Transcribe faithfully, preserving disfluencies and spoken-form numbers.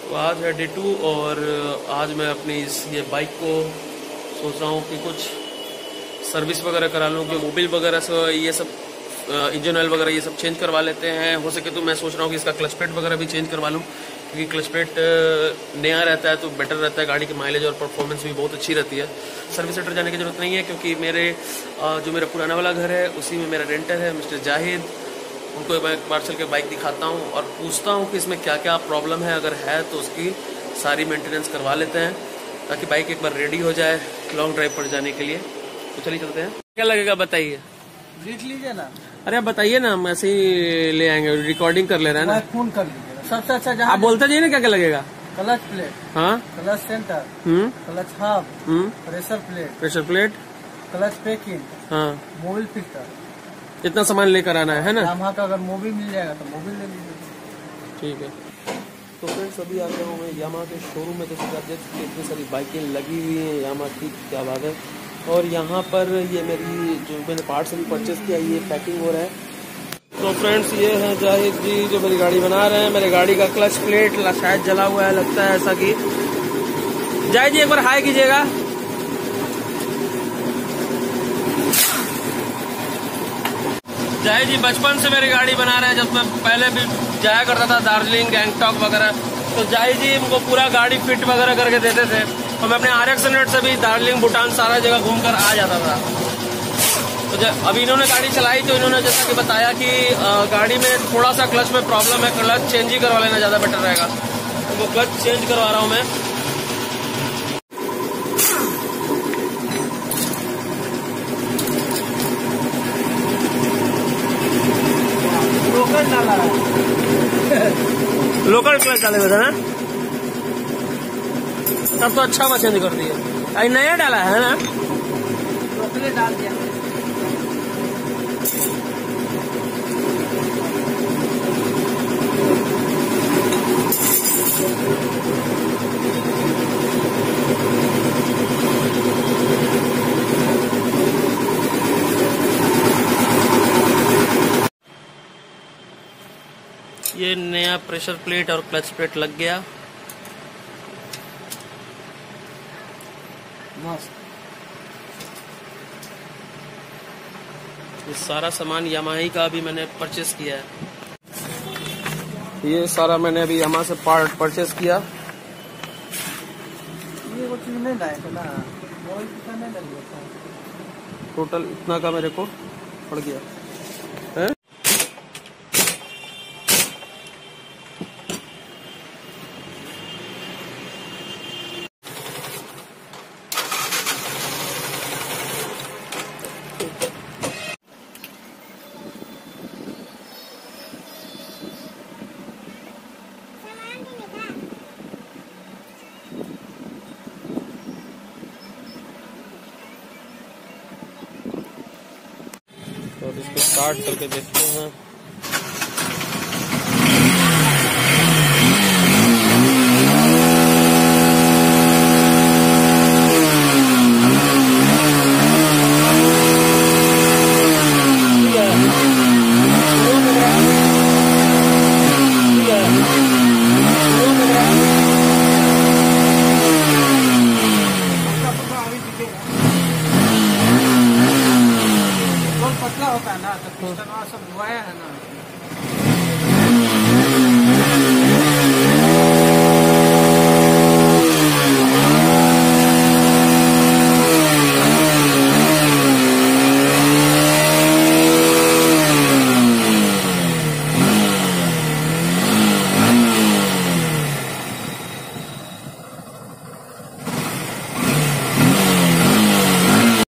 तो आज है डे टू और आज मैं अपनी इस ये बाइक को सोच रहा हूँ कि कुछ सर्विस वगैरह करा लूँ, कि मोबिल वगैरह से ये सब इंजन ऑयल वगैरह ये सब चेंज करवा लेते हैं। हो सके तो मैं सोच रहा हूँ कि इसका क्लच प्लेट वगैरह भी चेंज करवा लूँ, क्योंकि क्लच प्लेट नया रहता है तो बेटर रहता है, गाड़ी की माइलेज और परफॉर्मेंस भी बहुत अच्छी रहती है। सर्विस सेंटर जाने की जरूरत नहीं है, क्योंकि मेरे जो मेरा पुराना वाला घर है उसी में मेरा रेंटर है मिस्टर जाहिद। उनको मैं एक बार चल के बाइक दिखाता हूँ और पूछता हूँ कि इसमें क्या क्या प्रॉब्लम है, अगर है तो उसकी सारी मेंटेनेंस करवा लेते हैं, ताकि बाइक एक बार रेडी हो जाए लॉन्ग ड्राइव पर जाने के लिए। तो चलिए चलते हैं। क्या लगेगा बताइए? देख लीजिए ना। अरे आप बताइए ना, हम ऐसे ही ले आएंगे, रिकॉर्डिंग कर ले रहे हैं ना। फोन कर लीजिएगा, सबसे अच्छा जहाँ आप बोलते जाइए ना क्या क्या लगेगा। क्लच प्लेट, हाँ, clutch centre, hmm clutch hub, hmm pressure plate, pressure plate, clutch packing, हाँ, मोबिल फिल्टर, इतना सामान लेकर आना है, है ना। यामाहा का अगर मोबिल मिल जाएगा तो मोबिल ले लीजिए। ठीक है। तो फ्रेंड्स अभी आ गया हूँ मैं यामाहा के शोरूम में। जैसे आप देख सकते इतनी सारी बाइकें लगी हुई हैं यामाहा की, क्या बात है। और यहाँ पर ये मेरी जो मैंने पार्ट्स अभी परचेस किया ये पैकिंग हो रहा है। तो फ्रेंड्स ये है जाहिद जी जो मेरी गाड़ी बना रहे हैं। मेरी गाड़ी का क्लच प्लेट शायद जला हुआ है, लगता है ऐसा कि। जाहिद जी एक बार हाई कीजिएगा। जाहिद जी बचपन से मेरी गाड़ी बना रहे हैं, जब मैं पहले भी जाया करता था दार्जिलिंग गैंगटॉक वगैरह, तो जाहिद जी इनको पूरा गाड़ी फिट वगैरह करके देते थे। और मैं अपने आर एक्स हंड्रेड से भी दार्जिलिंग भूटान सारा जगह घूमकर आ जाता था। तो जब अभी इन्होंने गाड़ी चलाई तो इन्होंने जैसा कि बताया कि गाड़ी में थोड़ा सा क्लच में प्रॉब्लम है, क्लच चेंज ही करवा लेना ज़्यादा बेटर रहेगा। तो वो क्लच चेंज करवा रहा हूँ मैं। लोकल डाला है, लोकल क्लच डाले हुए थे ना, तब तो अच्छा हुआ चेंज कर दिया। अभी नया डाला है ना, लोकल डाल दिया। ये नया प्रेशर प्लेट और क्लच प्लेट लग गया। मस्त। ये सारा सामान यामाहा का अभी मैंने परचेस किया है। ये सारा मैंने अभी यामाहा से पार्ट परचेस किया। ये वो चीज नहीं लाए थे ना, मोबाइल कितना नहीं लग था। टोटल इतना का मेरे को पड़ गया है। और इसको स्टार्ट करके देखते हैं।